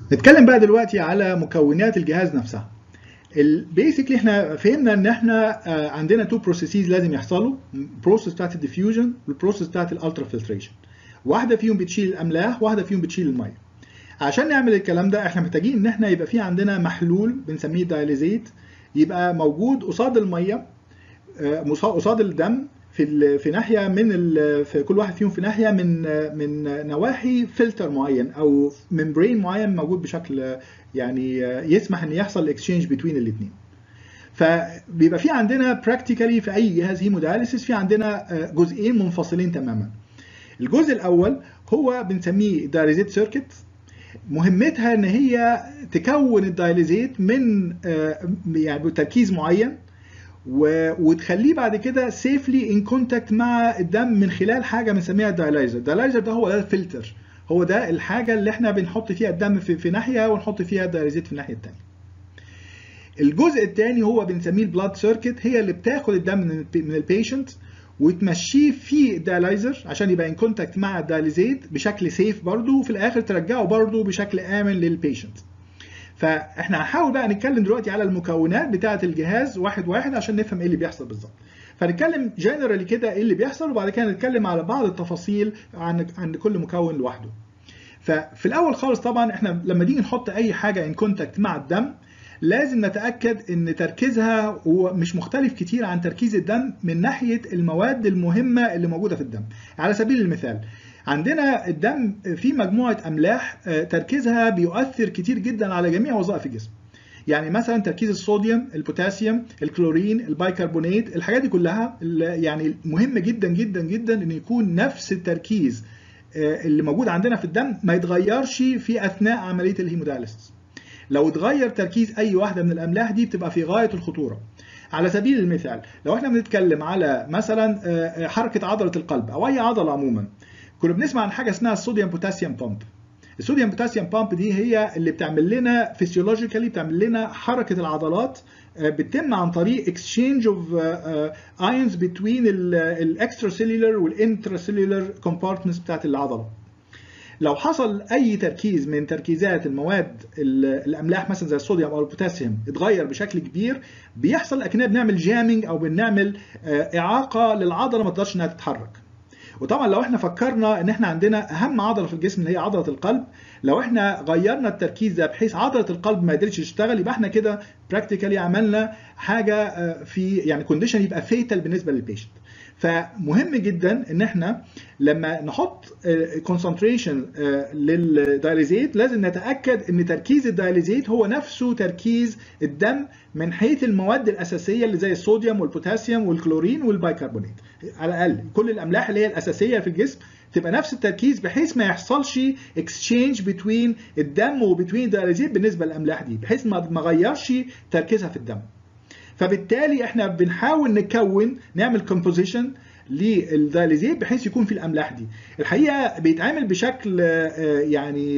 نتكلم بقى دلوقتي على مكونات الجهاز نفسها. البيسكلي احنا فهمنا ان احنا عندنا تو بروسيسز لازم يحصلوا، البروسيس بتاعت الديفيوجن والبروسيس بتاعت الالترا فلتريشن. واحده فيهم بتشيل الاملاح، واحده فيهم بتشيل الميه. عشان نعمل الكلام ده احنا محتاجين ان احنا يبقى في عندنا محلول بنسميه دايليزيت، يبقى موجود قصاد الميه، قصاد الدم، في ناحيه في كل واحد فيهم في ناحيه من نواحي فلتر معين او ممبرين معين موجود بشكل يعني يسمح ان يحصل اكسشينج بين الاثنين. فبيبقى في عندنا براكتيكالي في اي جهاز هيموداياليسيس في عندنا جزئين منفصلين تماما. الجزء الاول هو بنسميه دايليزيت سيركت، مهمتها ان هي تكون الدايليزيت من يعني بتركيز معين وتخليه بعد كده سيفلي ان كونتاكت مع الدم من خلال حاجه بنسميها الدايلايزر. الدايلايزر ده هو ده الفلتر، هو ده الحاجه اللي احنا بنحط فيها الدم في ناحيه ونحط فيها الدايليزيت في الناحيه الثانيه. الجزء الثاني هو بنسميه البلاد سيركت، هي اللي بتاخد الدم من البيشنت وتمشيه في الدايلايزر عشان يبقى ان كونتاكت مع الدايليزيت بشكل سيف برضه، وفي الاخر ترجعه برضه بشكل امن للبيشنت. فاحنا هنحاول بقى نتكلم دلوقتي على المكونات بتاعه الجهاز واحد واحد عشان نفهم ايه اللي بيحصل بالظبط. فنتكلم جنرالي كده ايه اللي بيحصل، وبعد كده نتكلم على بعض التفاصيل عن كل مكون لوحده. ففي الاول خالص طبعا احنا لما نيجي نحط اي حاجه ان كونتاكت مع الدم لازم نتاكد ان تركيزها هو مش مختلف كتير عن تركيز الدم من ناحيه المواد المهمه اللي موجوده في الدم. على سبيل المثال عندنا الدم فيه مجموعه املاح تركيزها بيؤثر كتير جدا على جميع وظائف الجسم. يعني مثلا تركيز الصوديوم، البوتاسيوم، الكلورين، البيكربونات، الحاجات دي كلها يعني مهم جدا جدا جدا ان يكون نفس التركيز اللي موجود عندنا في الدم ما يتغيرش في اثناء عمليه الهيمودايليسيس. لو اتغير تركيز اي واحده من الاملاح دي بتبقى في غايه الخطوره. على سبيل المثال لو احنا بنتكلم على مثلا حركه عضله القلب او اي عضله عموما، كنا بنسمع عن حاجه اسمها الصوديوم بوتاسيوم بامب. الصوديوم بوتاسيوم بامب دي هي اللي بتعمل لنا فيسيولوجيكالي، بتعمل لنا حركه العضلات بتتم عن طريق اكسشينج اوف ايونز بين الاكسترا سيلولر والانترا سيلولر كومبارتمنتس بتاعت العضله. لو حصل اي تركيز من تركيزات المواد الاملاح مثلا زي الصوديوم او البوتاسيوم اتغير بشكل كبير، بيحصل اكننا بنعمل جامنج او بنعمل اعاقه للعضله ما تقدرش انها تتحرك. وطبعا لو احنا فكرنا ان احنا عندنا اهم عضله في الجسم اللي هي عضله القلب، لو احنا غيرنا التركيز ده بحيث عضله القلب ما قدرتش تشتغل، يبقى احنا كده براكتيكالي عملنا حاجه في يعني كونديشن يبقى فيتال بالنسبه للبيشنت. فمهم جدا ان احنا لما نحط كونسنتريشن للدايليزيت لازم نتاكد ان تركيز الدايليزيت هو نفسه تركيز الدم من حيث المواد الاساسيه اللي زي الصوديوم والبوتاسيوم والكلورين والبيكربونات. على الاقل كل الاملاح اللي هي الاساسيه في الجسم تبقى نفس التركيز بحيث ما يحصلش اكسشينج بين الدم وبين الدايليزيت بالنسبه للاملاح دي، بحيث ما غيرش تركيزها في الدم. فبالتالي احنا بنحاول نعمل كومبوزيشن للدايليزيت بحيث يكون في الاملاح دي. الحقيقه بيتعمل بشكل يعني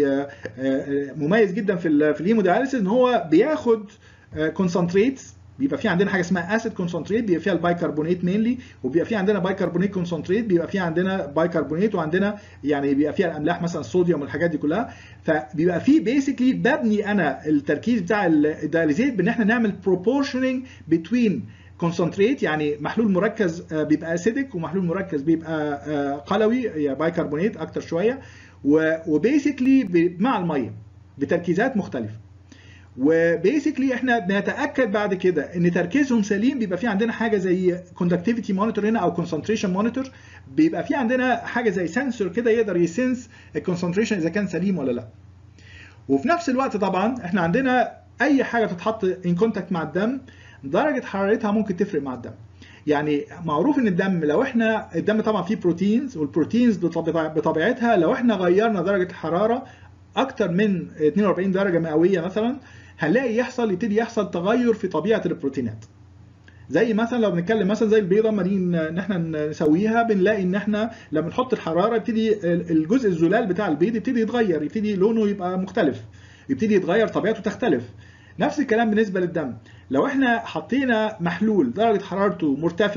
مميز جدا في الهيمودايليسيس، ان هو بياخد كونسنتريتس. بيبقى في عندنا حاجه اسمها اسيد كونسنتريت بيبقى فيها البيكربونات مينلي، وبيبقى في عندنا بيكربونات كونسنتريت بيبقى في عندنا بيكربونات، وعندنا يعني بيبقى فيها الاملاح مثلا الصوديوم والحاجات دي كلها. فبيبقى في بيسكلي ببني انا التركيز بتاع الدايليزيت بان احنا نعمل بروبورشننج بين كونسنتريت، يعني محلول مركز بيبقى اسيدك، ومحلول مركز بيبقى قلوي يعني بيكربونات اكتر شويه، وبيسكلي مع الميه بتركيزات مختلفه. وبيسكلي احنا بنتاكد بعد كده ان تركيزهم سليم. بيبقى في عندنا حاجه زي كوندكتيفيتي مونيتور هنا او كونسنتريشن مونيتور، بيبقى في عندنا حاجه زي سنسور كده يقدر يسنس الكونسنتريشن اذا كان سليم ولا لا. وفي نفس الوقت طبعا احنا عندنا اي حاجه تتحط ان كونتاكت مع الدم درجه حرارتها ممكن تفرق مع الدم. يعني معروف ان الدم طبعا فيه بروتينز، والبروتينز بطبيعتها لو احنا غيرنا درجه الحراره اكتر من 42 درجه مئويه مثلا، هنلاقي يبتدي يحصل تغير في طبيعه البروتينات. زي مثلا لو بنتكلم مثلا زي البيضه لما نيجي ان احنا نسويها، بنلاقي ان احنا لما نحط الحراره يبتدي الجزء الزلال بتاع البيض يبتدي يتغير، يبتدي لونه يبقى مختلف، يبتدي يتغير طبيعته تختلف. نفس الكلام بالنسبه للدم، لو احنا حطينا محلول درجه حرارته مرتفعه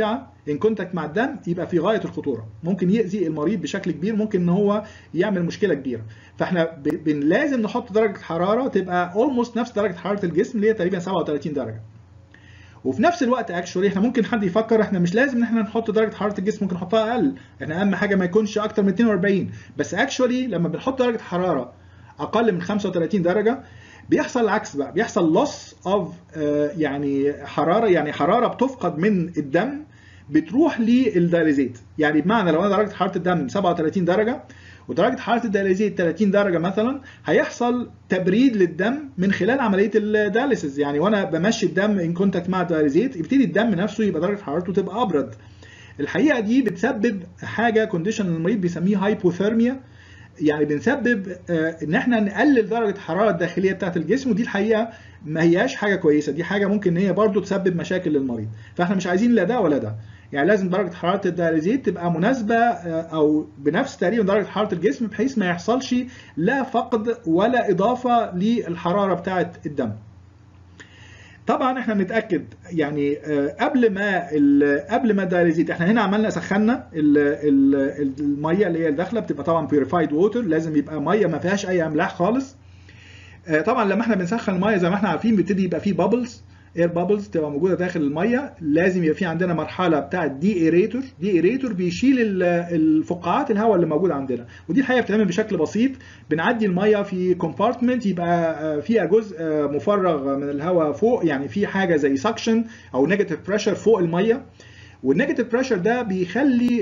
ان كونتاكت مع الدم يبقى في غايه الخطوره، ممكن يأذي المريض بشكل كبير، ممكن ان هو يعمل مشكله كبيره. فاحنا لازم نحط درجه حراره تبقى اولموست نفس درجه حراره الجسم اللي هي تقريبا 37 درجه. وفي نفس الوقت اكشولي احنا ممكن حد يفكر احنا مش لازم ان احنا نحط درجه حراره الجسم، ممكن نحطها اقل، احنا اهم حاجه ما يكونش اكتر من 42. بس اكشولي لما بنحط درجه حراره اقل من 35 درجه بيحصل العكس بقى، بيحصل لوس اوف يعني حراره بتفقد من الدم بتروح للدياليزيت. يعني بمعنى لو انا درجه حراره الدم 37 درجه ودرجه حراره الدياليزيت 30 درجه مثلا، هيحصل تبريد للدم من خلال عمليه الدياليسيس. يعني وانا بمشي الدم ان كونتاكت مع الدياليزيت يبتدي الدم نفسه يبقى درجه حرارته تبقى ابرد. الحقيقه دي بتسبب حاجه كونديشن المريض بيسميه هايبوثيرميا، يعني بنسبب ان احنا نقلل درجه الحراره الداخليه بتاعه الجسم، ودي الحقيقه ما هياش حاجه كويسه، دي حاجه ممكن ان هي برضو تسبب مشاكل للمريض. فاحنا مش عايزين لا ده ولا ده، يعني لازم درجه حراره الدياليزيت تبقى مناسبه او بنفس تقريبا درجه حراره الجسم، بحيث ما يحصلش لا فقد ولا اضافه للحراره بتاعه الدم. طبعا احنا بنتاكد يعني قبل ما الدياليزيت، احنا هنا عملنا سخنا الميه اللي هي الداخله، بتبقى طبعا بيوريفايد ووتر، لازم يبقى ميه ما فيهاش اي املاح خالص. طبعا لما احنا بنسخن الميه زي ما احنا عارفين بيبتدي يبقى فيه بابلز، اير بابلز تبقى موجوده داخل الميه، لازم يبقى في عندنا مرحله بتاعه دي ايريتور بيشيل الفقاعات الهواء اللي موجوده عندنا، ودي الحقيقه بتتعمل بشكل بسيط. بنعدي الميه في كومبارتمنت يبقى فيها جزء مفرغ من الهواء فوق، يعني في حاجه زي سكشن او نيجاتيف بريشر فوق الميه، والنيجاتيف بريشر ده بيخلي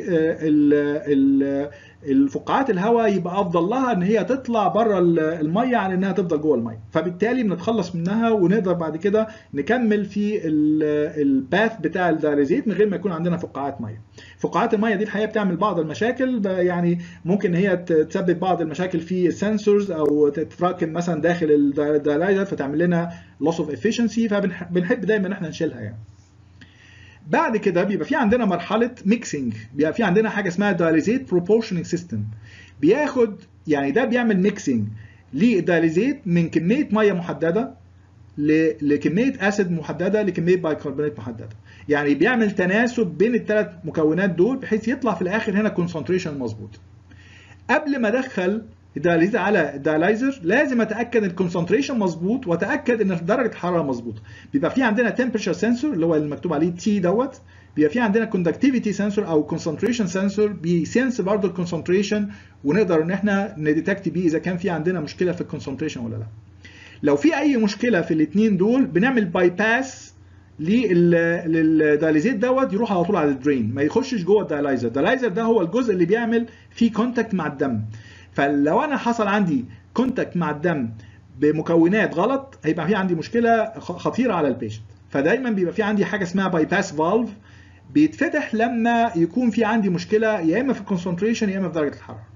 الفقاعات الهواء يبقى افضل لها ان هي تطلع بره الميه عن انها تفضل جوه الميه، فبالتالي بنتخلص منها ونقدر بعد كده نكمل في الباث بتاع الدياليزيت من غير ما يكون عندنا فقاعات ميه. فقاعات الميه دي الحقيقه بتعمل بعض المشاكل، يعني ممكن هي تسبب بعض المشاكل في السنسورز او تتراكم مثلا داخل الدياليزر فتعمل لنا لوس اوف افيشنسي، فبنحب دايما ان احنا نشيلها يعني. بعد كده بيبقى في عندنا مرحله ميكسنج، بيبقى في عندنا حاجه اسمها دياليزيت بروبورشنينج سيستم، بياخد يعني ده بيعمل ميكسنج للدياليزيت من كميه ميه محدده لكميه اسيد محدده لكميه بايكربونات محدده، يعني بيعمل تناسب بين الثلاث مكونات دول بحيث يطلع في الاخر هنا كونسنتريشن مظبوط. قبل ما ادخل الدياليزيت على الديالايزر لازم اتاكد ان الكونسنتريشن مظبوط واتاكد ان درجه الحراره مظبوطه. بيبقى في عندنا تمبريتشر سنسور اللي هو المكتوب عليه تي دوت، بيبقى في عندنا كوندكتيفيتي سنسور او كونسنتريشن سنسور بيسنس برضه الكونسنتريشن، ونقدر ان احنا نديتكت بيه اذا كان في عندنا مشكله في الكونسنتريشن ولا لا. لو في اي مشكله في الاثنين دول بنعمل باي باس للدياليزيت دوت يروح على طول على الدرين، ما يخشش جوه الديالايزر. الديالايزر ده هو الجزء اللي بيعمل فيه كونتاكت مع الدم، فلو انا حصل عندي كونتاكت مع الدم بمكونات غلط هيبقى في عندي مشكله خطيره على البيشنت. فدايما بيبقى في عندي حاجه اسمها باي باس فالف بيتفتح لما يكون في عندي مشكله يا اما في الكونسنتريشن يا اما في درجه الحراره.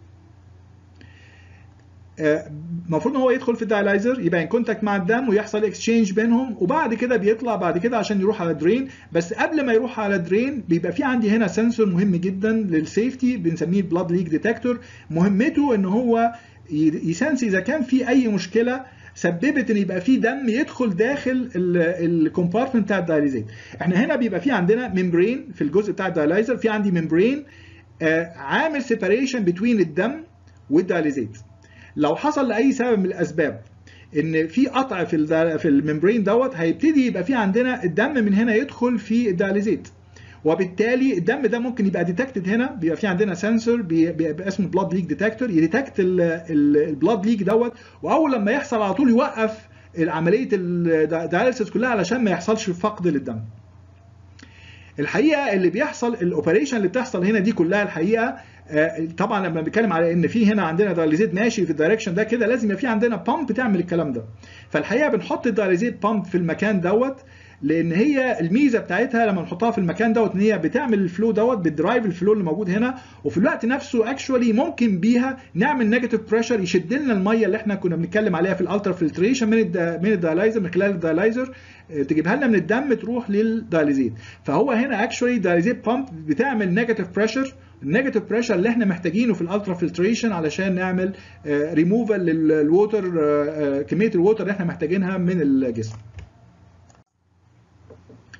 المفروض ان هو يدخل في الديالايزر يبقى ان كونتاكت مع الدم ويحصل اكسشينج بينهم، وبعد كده بيطلع بعد كده عشان يروح على درين. بس قبل ما يروح على درين بيبقى في عندي هنا سنسور مهم جدا للسيفتي بنسميه البلاد ليك ديتكتور، مهمته ان هو يسنس اذا كان في اي مشكله سببت ان يبقى في دم يدخل داخل الكومبارتمنت بتاع الدياليزيت. احنا هنا بيبقى في عندنا ممبرين في الجزء بتاع الدياليزر، في عندي ممبرين عامل سيباريشن بين الدم والدياليزيت. لو حصل لاي سبب من الاسباب ان في قطع في الممبرين دوت هيبتدي يبقى في عندنا الدم من هنا يدخل في الدياليزيت، وبالتالي الدم ده ممكن يبقى ديتكتد هنا. بيبقى في عندنا سنسور بيبقى اسمه بلاد ليك ديتكتور يديتكت البلاد ليك دوت، واول لما يحصل على طول يوقف عمليه الدياليسيس كلها علشان ما يحصلش فقد للدم. الحقيقه اللي بيحصل الاوبريشن اللي بتحصل هنا دي كلها الحقيقه طبعا لما بنتكلم على ان في هنا عندنا دياليزيت ماشي في الدايركشن ده كده لازم يبقى في عندنا بامب تعمل الكلام ده. فالحقيقه بنحط الدياليزيت بامب في المكان دوت، لان هي الميزه بتاعتها لما نحطها في المكان دوت ان هي بتعمل الفلو دوت بتدرايف الفلو اللي موجود هنا، وفي الوقت نفسه اكشولي ممكن بيها نعمل نيجاتيف بريشر يشد لنا الميه اللي احنا كنا بنتكلم عليها في الالترا فلتريشن من الدياليزر، من خلال الدياليزر تجيبها لنا من الدم تروح للدياليزيت. فهو هنا اكشولي دياليزيت بامب بتعمل نيجاتيف بريشر، النيجاتيف بريشر اللي احنا محتاجينه في الالترا فلتريشن علشان نعمل ريموفال للووتر، كميه الووتر اللي احنا محتاجينها من الجسم.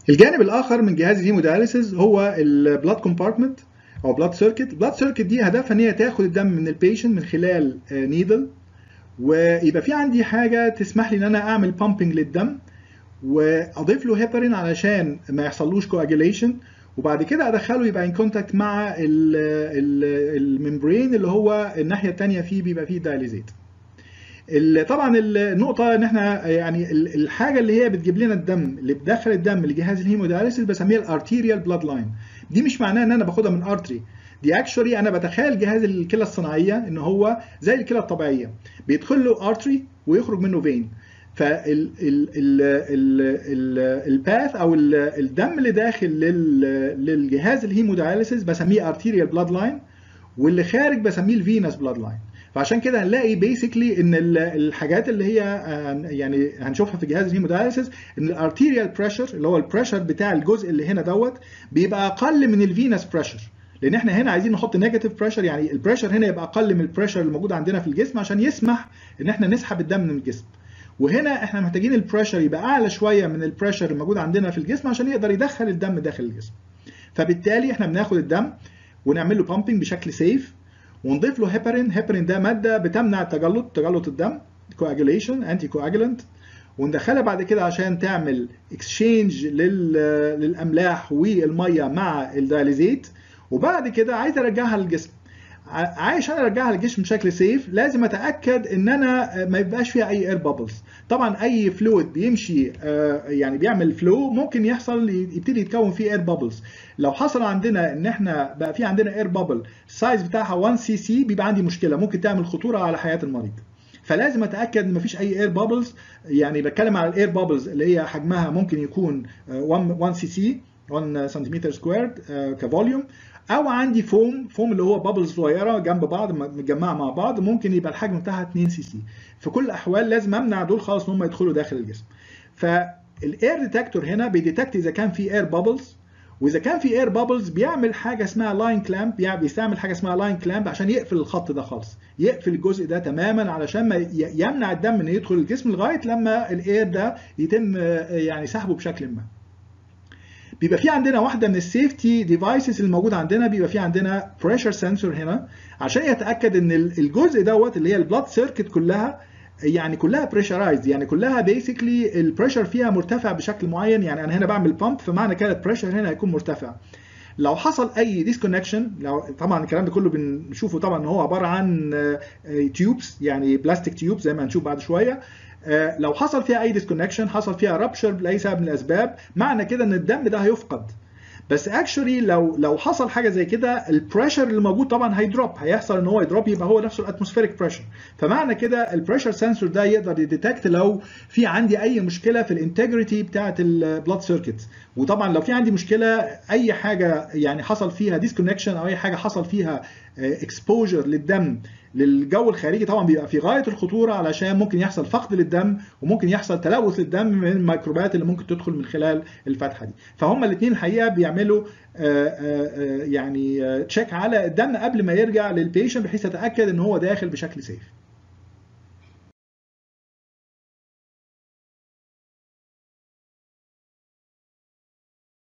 الجانب الاخر من جهاز الهيمودياليسيس هو البلاد كومبارتمنت او بلاد سيركت. البلاد سيركت دي هدفها ان هي تاخد الدم من البيشنت من خلال نيدل، ويبقى في عندي حاجه تسمح لي ان انا اعمل بامبنج للدم واضيف له هيبرين علشان ما يحصلوش كواجيليشن، وبعد كده ادخله يبقى ان كونتاكت مع الممبرين اللي هو الناحيه الثانيه فيه بيبقى فيه دايليزيت. طبعا النقطه ان احنا يعني الحاجه اللي هي بتجيب لنا الدم اللي بتدخل الدم لجهاز الهيمودياليسيس بسميها الارتيريال بلاد لاين. دي مش معناها ان انا باخدها من ارتري، دي اكشولي انا بتخيل جهاز الكلى الصناعيه ان هو زي الكلى الطبيعيه بيدخل له ارتري ويخرج منه فين. فالباث او الدم اللي داخل للجهاز الهيمودياليسيس بسميه ارتيريال بلاد لاين، واللي خارج بسميه الفينس بلاد لاين. فعشان كده هنلاقي بيسكلي ان الحاجات اللي هي يعني هنشوفها في جهاز الهيمودياليسيس ان الارتيريال بريشر اللي هو البريشر بتاع الجزء اللي هنا دوت بيبقى اقل من الفينس بريشر، لان احنا هنا عايزين نحط نيجاتيف بريشر، يعني البريشر هنا يبقى اقل من البريشر اللي موجود عندنا في الجسم عشان يسمح ان احنا نسحب الدم من الجسم. وهنا احنا محتاجين البريشر يبقى اعلى شويه من البريشر الموجود عندنا في الجسم عشان يقدر يدخل الدم داخل الجسم. فبالتالي احنا بناخد الدم ونعمل له بامبنج بشكل سيف ونضيف له هيبرين. هيبرين ده ماده بتمنع تجلط الدم، كواجيليشن، انتي كواجيلانت، وندخلها بعد كده عشان تعمل اكسشينج للاملاح والميه مع الدياليزيت، وبعد كده عايز ارجعها للجسم. عشان ارجعها للجسم بشكل سيف لازم اتاكد ان انا ما يبقاش فيها اي اير بابلز. طبعا اي فلويد بيمشي يعني بيعمل فلو ممكن يحصل يبتدي يتكون فيه اير بابلز. لو حصل عندنا ان احنا بقى في عندنا اير بابل السايز بتاعها 1 سي سي بيبقى عندي مشكله، ممكن تعمل خطوره على حياه المريض. فلازم اتاكد ان مفيش اي اير بابلز. يعني بتكلم على الاير بابلز اللي هي حجمها ممكن يكون 1 سي سي 1 سنتيمتر سكوير كفوليوم، او عندي فوم اللي هو بابلز صغيره جنب بعض متجمعه مع بعض ممكن يبقى الحجم بتاعها 2 سي سي. في كل الاحوال لازم امنع دول خالص ان هم يدخلوا داخل الجسم. فالاير ديتكتور هنا بيديتكت اذا كان في اير بابلز، واذا كان في اير بابلز بيعمل حاجه اسمها لاين كلامب، يعني بيستعمل حاجه اسمها لاين كلامب عشان يقفل الخط ده خالص، يقفل الجزء ده تماما علشان ما يمنع الدم ان يدخل الجسم لغايه لما الاير ده يتم يعني سحبه بشكل ما. بيبقى في عندنا واحده من السيفتي ديفايسز الموجوده عندنا، بيبقى في عندنا بريشر سنسور هنا عشان يتاكد ان الجزء دوت اللي هي البلاد سيركت كلها يعني كلها بريشرايزد، يعني كلها بيسكلي البريشر فيها مرتفع بشكل معين. يعني انا هنا بعمل بامب فمعنى كده البريشر هنا هيكون مرتفع. لو حصل اي ديسكونكشن، لو طبعا الكلام ده كله بنشوفه طبعا ان هو عباره عن تيوبس، يعني بلاستيك تيوب زي ما هنشوف بعد شويه. لو حصل فيها اي ديسكونكشن، حصل فيها رابشر لاي سبب من الاسباب، معنى كده ان الدم ده هيفقد. بس اكشولي لو حصل حاجه زي كده البريشر اللي موجود طبعا هيدروب، هيحصل ان هو يدروب يبقى هو نفسه الاتموسفيريك بريشر. فمعنى كده البريشر سنسور ده يقدر يديتكت لو في عندي اي مشكله في الانتجريتي بتاعه البلاد سيركت. وطبعا لو في عندي مشكله اي حاجه يعني حصل فيها ديسكونكشن او اي حاجه حصل فيها اكسبوجر للدم للجو الخارجي طبعا بيبقى في غايه الخطوره، علشان ممكن يحصل فقد للدم وممكن يحصل تلوث للدم من الميكروبات اللي ممكن تدخل من خلال الفتحه دي. فهم الاثنين الحقيقه بيعملوا يعني تشيك على الدم قبل ما يرجع للبيشنت بحيث يتاكد ان هو داخل بشكل سيف.